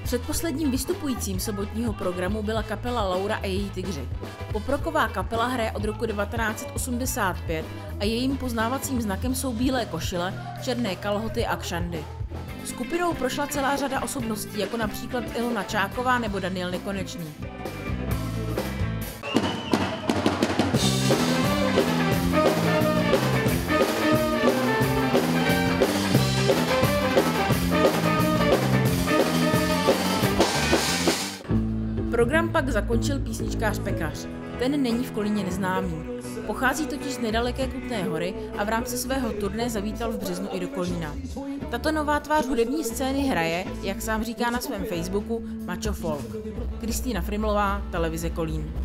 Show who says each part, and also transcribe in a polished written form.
Speaker 1: Předposledním vystupujícím sobotního programu byla kapela Laura a její Tygři. Poprocková kapela hraje od roku 1985 a jejím poznávacím znakem jsou bílé košile, černé kalhoty a kšandy. Skupinou prošla celá řada osobností, jako například Ilona Čáková nebo Daniel Nekonečný. Program pak zakončil písničkář Pekař. Ten není v Kolíně neznámý. Pochází totiž z nedaleké Kutné Hory a v rámci svého turné zavítal v březnu i do Kolína. Tato nová tvář hudební scény hraje, jak sám říká na svém Facebooku, macho folk. Kristýna Frimlová, televize Kolín.